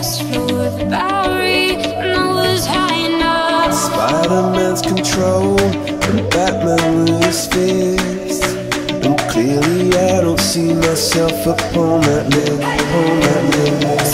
just flew with the Bowery when I was high enough. Spider-Man's control and Batman with his fist. And clearly I don't see myself upon that list, upon that list.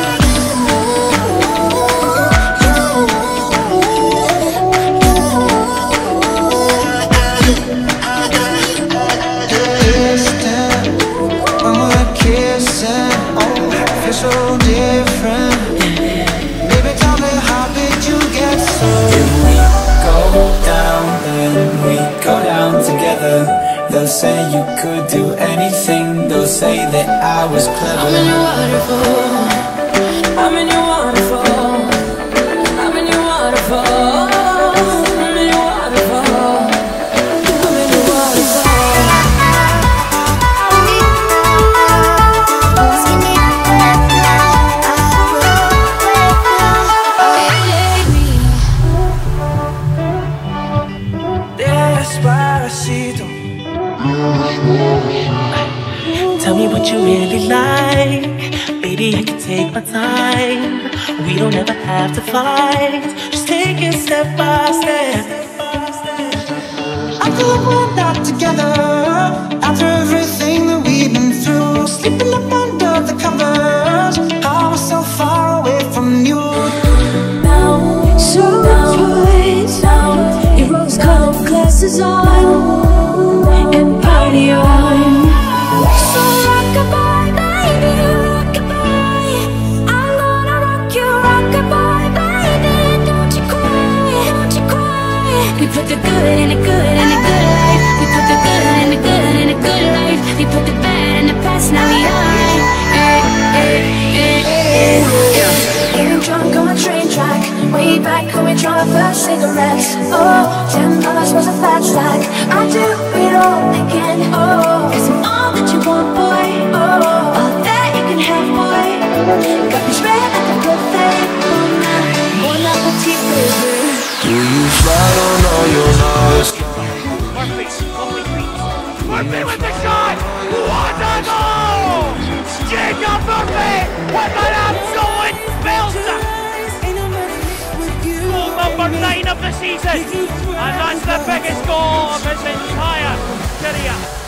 So different. Baby, tell me how did you get so? If we go down, then we go down together. They'll say you could do anything. They'll say that I was clever. I'm in your waterfall. I'm in your waterfall. I'm in your waterfall. I'm in your waterfall. I'm in your waterfall. Tell me what you really like. Baby, I can take my time. We don't ever have to fight. Just take it step by step. I feel like we're not together after everything that we've been through. Sleeping up under the covers, I was so far away from you. Now, so put now your rose-colored glasses on and party on. So rock-a-bye, baby, rock-a-bye. I'm gonna rock you, rock-a-bye, baby. Don't you cry, don't you cry. We put the good in the good in the good life. We put the good in the good in the good life. We put the bad in the past, now we alright. Getting drunk on a train track, way back when we tried our first cigarettes. Oh, $10 was a fat stack. I do it all again. Oh, 'cause I'm all that you want, boy. Oh, all that you can have, boy. Got me spread like a good thing. Bon appetit, baby. Do you slide on all your nerves? Murphy with the shot! What a goal! Jacob Murphy with an absolute belter! Goal number 9 of the season, and that's the biggest goal of his entire career.